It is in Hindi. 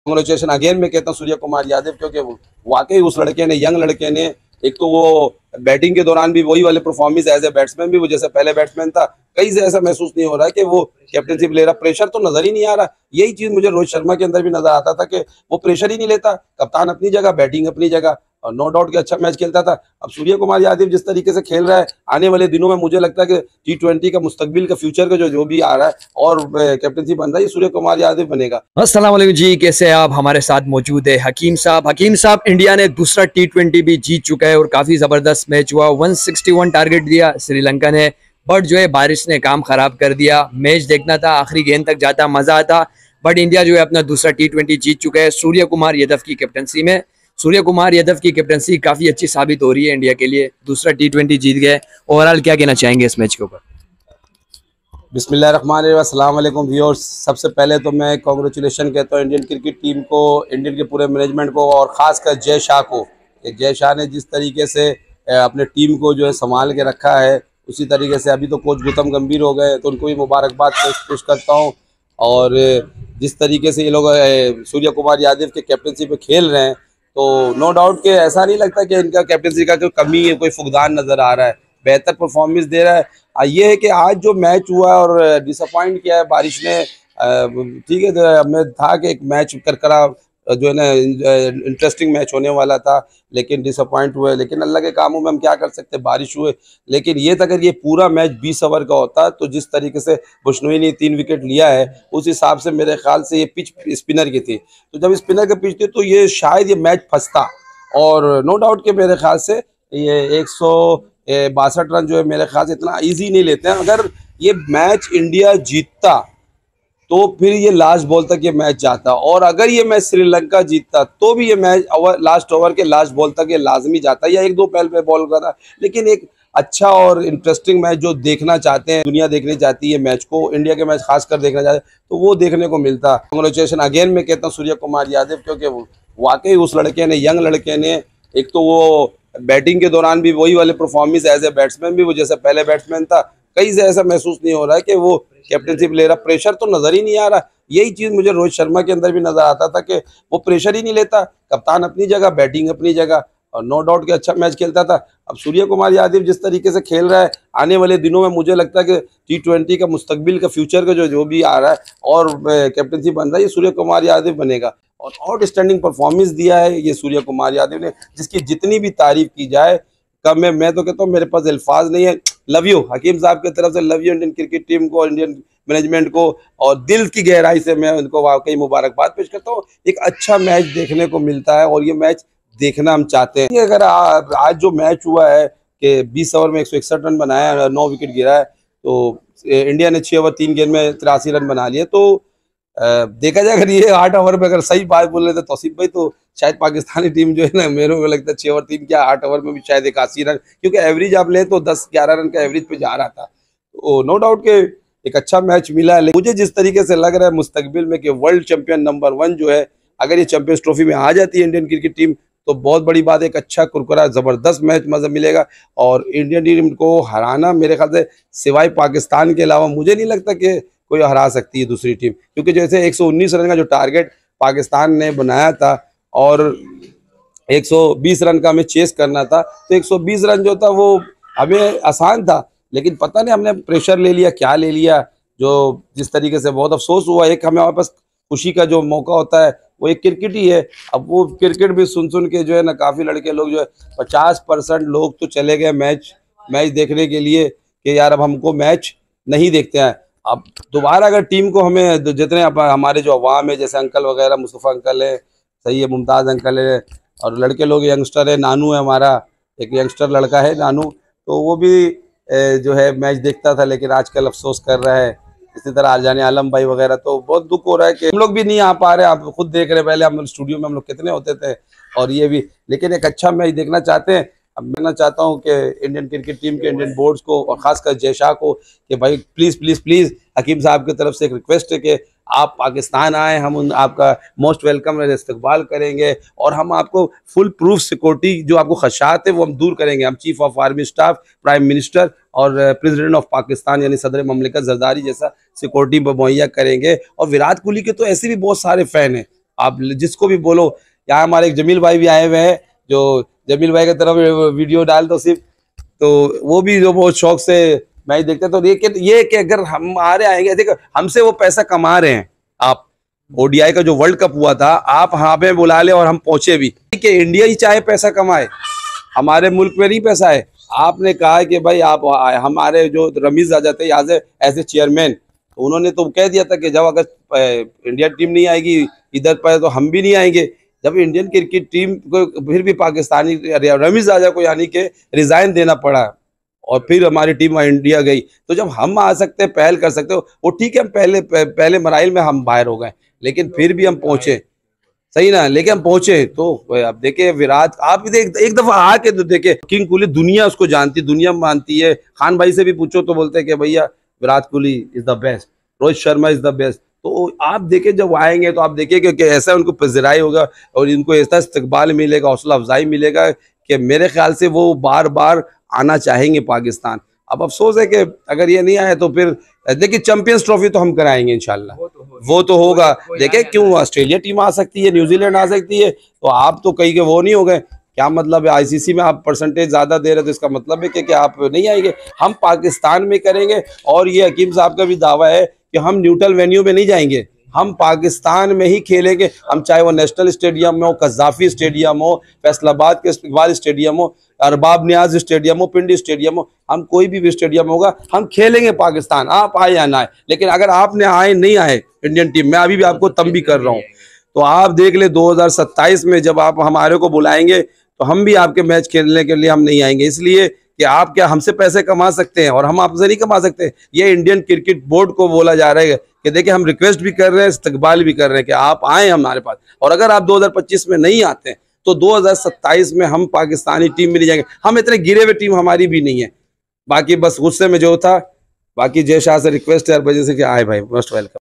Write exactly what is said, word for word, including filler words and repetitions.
कांग्रेचुलेशन अगेन मैं कहता हूँ सूर्य कुमार यादव, क्योंकि वाकई उस लड़के ने, यंग लड़के ने, एक तो वो बैटिंग के दौरान भी वही वाले परफॉर्मेंस एज ए बैट्समैन भी वो जैसे पहले बैट्समैन था, कहीं से ऐसा महसूस नहीं हो रहा है कि वो कैप्टनशिप ले रहा, प्रेशर तो नजर ही नहीं आ रहा। यही चीज मुझे रोहित शर्मा के अंदर भी नजर आता था कि वो प्रेशर ही नहीं लेता, कप्तान अपनी जगह, बैटिंग अपनी जगह, और नो डाउट कि अच्छा मैच खेलता था। अब सूर्य कुमार यादव जिस तरीके से खेल रहा है, आने वाले दिनों में मुझे लगता है कि टी ट्वेंटी का मुस्तकबिल का फ्यूचर का जो जो भी आ रहा है और कैप्टनसी बन रहा है, सूर्य कुमार यादव बनेगा। अस्सलाम वालेकुम जी, कैसे हैं आप? हमारे साथ मौजूद है हकीम साहब। हकीम साहब, इंडिया ने दूसरा टी ट्वेंटी भी जीत चुका है और काफी जबरदस्त मैच हुआ। एक सौ इकसठ टारगेट दिया श्रीलंका ने, बट जो है बारिश ने काम खराब कर दिया। मैच देखना था, आखिरी गेंद तक जाता मजा आता, बट इंडिया जो है अपना दूसरा टी ट्वेंटी जीत चुका है सूर्य कुमार यादव की कैप्टनसी में। सूर्य कुमार यादव की कैप्टनसी काफी अच्छी साबित हो रही है इंडिया के लिए, दूसरा टी ट्वेंटी जीत गए। ओवरऑल क्या कहना चाहेंगे इस मैच के ऊपर? बिस्मिल्लाहिर्रहमानिर्रहीम, अस्सलाम वालेकुम व्यूअर्स। सबसे पहले तो मैं कांग्रेचुलेशन कहता हूँ इंडियन क्रिकेट टीम को, इंडियन के पूरे मैनेजमेंट को, और ख़ासकर जय शाह को। जय शाह ने जिस तरीके से अपने टीम को जो है संभाल के रखा है, उसी तरीके से अभी तो कोच गौतम गंभीर हो गए, तो उनको भी मुबारकबाद पेश करता हूँ। और जिस तरीके से ये लोग सूर्य कुमार यादव के कैप्टनसी पे खेल रहे हैं, तो नो डाउट कि ऐसा नहीं लगता कि इनका कैप्टनसी का कोई कमी है, कोई फुकदान नज़र आ रहा है, बेहतर परफॉर्मेंस दे रहा है। ये है कि आज जो मैच हुआ और डिसअपॉइंट किया है बारिश ने, ठीक है, तो हमें था कि एक मैच करकरा जो है ना इंटरेस्टिंग मैच होने वाला था, लेकिन डिसअपॉइंट हुए। लेकिन अल्लाह के कामों में हम क्या कर सकते, बारिश हुए। लेकिन ये था अगर ये पूरा मैच बीस ओवर का होता, तो जिस तरीके से बुशनोई ने तीन विकेट लिया है, उस हिसाब से मेरे ख्याल से ये पिच स्पिनर की थी, तो जब स्पिनर की पिच थी तो ये शायद ये मैच फंसता। और नो डाउट के मेरे ख्याल से ये एक सौ बासठ रन जो है मेरे ख्याल से इतना इजी नहीं लेते हैं। अगर ये मैच इंडिया जीतता तो फिर ये लास्ट बॉल तक ये मैच जाता, और अगर ये मैच श्रीलंका जीतता तो भी ये मैच ओवर लास्ट ओवर के लास्ट बॉल तक ये लाजमी जाता, या एक दो पहल पे बॉल करता। लेकिन एक अच्छा और इंटरेस्टिंग मैच जो देखना चाहते हैं, दुनिया देखनी चाहती है मैच को, इंडिया के मैच खासकर देखना चाहते हैं, तो वो देखने को मिलता। कांग्रेचुलेशन अगेन मैं कहता हूँ सूर्य कुमार यादव, क्योंकि वाकई उस लड़के ने, यंग लड़के ने, एक तो वो बैटिंग के दौरान भी वही वाले परफॉर्मेंस एज ए बैट्समैन भी वो जैसे पहले बैट्समैन था, कहीं से ऐसा महसूस नहीं हो रहा है कि वो कैप्टनशिप ले रहा, प्रेशर तो नजर ही नहीं आ रहा। यही चीज मुझे रोहित शर्मा के अंदर भी नजर आता था कि वो प्रेशर ही नहीं लेता, कप्तान अपनी जगह, बैटिंग अपनी जगह, और नो डाउट कि अच्छा मैच खेलता था। अब सूर्य कुमार यादव जिस तरीके से खेल रहा है, आने वाले दिनों में मुझे लगता है कि टी ट्वेंटी का मुस्तकबिल का फ्यूचर का जो जो भी आ रहा है और कैप्टनसी बन रहा है, ये सूर्य कुमार यादव बनेगा। और आउटस्टैंडिंग परफॉर्मेंस दिया है ये सूर्य कुमार यादव ने, जिसकी जितनी भी तारीफ की जाए कम है। मैं तो कहता हूँ मेरे पास अल्फाज नहीं है। लव यू हकीम साहब की तरफ से, love you Indian cricket team को, इंडियन मैनेजमेंट को, और दिल की गहराई से मैं उनको वाकई मुबारकबाद पेश करता हूँ। एक अच्छा मैच देखने को मिलता है और ये मैच देखना हम चाहते हैं। अगर आ, आज जो मैच हुआ है कि बीस ओवर में एक सौ इकसठ रन बनाया, नौ विकेट गिरा है, तो इंडिया ने छः ओवर तीन गेंद में तिरासी रन बना लिए। तो आ, देखा जाए अगर ये आठ ओवर में अगर सही बात बोल रहे थे तौसीफ भाई, तो शायद पाकिस्तानी टीम जो है ना, मेरे को लगता है छः ओवर तीन क्या आठ ओवर में भी शायद इक्यासी रन, क्योंकि एवरेज आप ले तो दस ग्यारह रन का एवरेज पे जा रहा था। तो नो डाउट के एक अच्छा मैच मिला है। मुझे जिस तरीके से लग रहा है मुस्तकबिल में कि वर्ल्ड चैंपियन नंबर वन जो है, अगर ये चैंपियंस ट्रॉफी में आ जाती है इंडियन क्रिकेट टीम, तो बहुत बड़ी बात है। एक अच्छा कुरकुरा जबरदस्त मैच मजा मिलेगा, और इंडियन टीम को हराना मेरे ख्याल से सिवाय पाकिस्तान के अलावा मुझे नहीं लगता कि कोई हरा सकती है दूसरी टीम, क्योंकि जैसे एक सौ उन्नीस रन का जो टारगेट पाकिस्तान ने बनाया था और एक सौ बीस रन का हमें चेस करना था, तो एक सौ बीस रन जो था वो हमें आसान था, लेकिन पता नहीं हमने प्रेशर ले लिया, क्या ले लिया, जो जिस तरीके से बहुत अफसोस हुआ। एक हमें हमारे पास खुशी का जो मौका होता है वो एक क्रिकेट ही है। अब वो क्रिकेट भी सुन सुन के जो है ना, काफ़ी लड़के लोग जो है, पचास परसेंट लोग तो चले गए मैच मैच देखने के लिए कि यार अब हमको मैच नहीं देखते हैं। अब दोबारा अगर टीम को हमें जितने हमारे जो अवाम है, जैसे अंकल वगैरह, मुस्तफ़ा अंकल है, सही है, मुमताज़ अंकल है, और लड़के लोग, यंगस्टर है, नानू है हमारा, एक यंगस्टर लड़का है नानू, तो वो भी जो है मैच देखता था, लेकिन आजकल अफसोस कर रहा है। इसी तरह आजाने आलम भाई वगैरह, तो बहुत दुख हो रहा है कि हम लोग भी नहीं आ पा रहे। आप खुद देख रहे हैं, पहले हम स्टूडियो में हम लोग कितने होते थे, और ये भी, लेकिन एक अच्छा मैच देखना चाहते हैं। अब मैं चाहता हूं कि इंडियन क्रिकेट टीम के, इंडियन बोर्ड्स को, और खासकर जय शाह को, कि भाई प्लीज़ प्लीज़ प्लीज़ हकीम साहब की तरफ से एक रिक्वेस्ट है कि आप पाकिस्तान आए, हम उन आपका मोस्ट वेलकम इस्तकबाल करेंगे, और हम आपको फुल प्रूफ सिक्योरिटी जो आपको खदशात है वो हम दूर करेंगे। हम chief of army staff, prime minister और प्रेसिडेंट ऑफ पाकिस्तान यानी सदर ममलिकत जरदारी जैसा सिक्योरिटी मुहैया करेंगे। और विराट कोहली के तो ऐसे भी बहुत सारे फ़ैन हैं, आप जिसको भी बोलो, यहाँ हमारे एक जमील भाई भी आए हुए हैं, जो जमील भाई की तरफ वीडियो डाल दो सिर्फ, तो वो भी जो बहुत शौक से मैच देखते हैं। तो ये कि ये कि अगर हम आ रहे आएंगे, देखो हमसे वो पैसा कमा रहे हैं। आप ओडीआई का जो वर्ल्ड कप हुआ था, आप हमें बुला ले और हम पहुंचे भी, ठीक है, इंडिया ही चाहे पैसा कमाए, हमारे मुल्क में नहीं पैसा है। आपने कहा कि भाई आप हमारे जो रमीज राजा थे यहाँ से एज ए चेयरमैन, तो उन्होंने तो कह दिया था कि जब अगर इंडिया टीम नहीं आएगी इधर पर तो हम भी नहीं आएंगे। जब इंडियन क्रिकेट टीम को फिर भी पाकिस्तानी रमीज राजा को यानी कि रिजाइन देना पड़ा और फिर हमारी टीम इंडिया गई, तो जब हम आ सकते हैं, पहल कर सकते हो, वो ठीक है, हम पहले पहले मराइल में हम बाहर हो गए, लेकिन फिर भी हम पहुंचे, सही ना, लेकिन हम पहुंचे। तो अब देखिए विराट, आप एक, एक दफा आके तो देखिए, किंग कोहली दुनिया उसको जानती, दुनिया मानती है। खान भाई से भी पूछो तो बोलते हैं कि भैया Virat Kohli is the best, Rohit Sharma is the best. तो आप देखें जब आएंगे तो आप देखिए कि ऐसा उनको पजराई होगा और इनको ऐसा इस्तकबाल मिलेगा, हौसला अफजाई मिलेगा कि मेरे ख्याल से वो बार बार आना चाहेंगे पाकिस्तान। अब अफसोस है कि अगर ये नहीं आए तो फिर देखिए चैंपियंस ट्रॉफी तो हम कराएंगे इंशाल्लाह, वो तो, वो तो होगा। देखिए क्यों ऑस्ट्रेलिया टीम आ सकती है, न्यूजीलैंड आ सकती है, तो आप तो कहीं के वो नहीं हो गए। क्या मतलब है, आईसीसी में आप परसेंटेज ज्यादा दे रहे हो तो इसका मतलब है कि, कि आप नहीं आएंगे। हम पाकिस्तान में करेंगे और ये हकीम साहब का भी दावा है कि हम न्यूट्रल वेन्यू में नहीं जाएंगे, हम पाकिस्तान में ही खेलेंगे। हम चाहे वो नेशनल स्टेडियम में हो, कज़ाफी स्टेडियम हो, फैसलाबाद के इस्तिकबाल स्टेडियम हो, अरबाब नियाज स्टेडियम हो, पिंडी स्टेडियम हो, हम कोई भी स्टेडियम होगा हम खेलेंगे पाकिस्तान, आप आए या ना आए। लेकिन अगर आपने आए नहीं आए इंडियन टीम, मैं अभी भी आपको तंबी कर रहा हूँ, तो आप देख ले दो हजार सत्ताईस में जब आप हमारे को बुलाएंगे तो हम भी आपके मैच खेलने के लिए हम नहीं आएंगे, इसलिए कि आप क्या हमसे पैसे कमा सकते हैं और हम आपसे नहीं कमा सकते। ये इंडियन क्रिकेट बोर्ड को बोला जा रहा है कि देखिए हम रिक्वेस्ट भी कर रहे हैं, इस्तकबाल भी कर रहे हैं कि आप आए हमारे पास, और अगर आप दो हजार पच्चीस में नहीं आते हैं तो दो हजार सत्ताईस में हम पाकिस्तानी टीम में नहीं जाएंगे। हम इतने गिरे हुए टीम हमारी भी नहीं है। बाकी बस गुस्से में जो था, बाकी जय शाह से रिक्वेस्ट है हर वजह से कि आए भाई, मोस्ट वेलकम।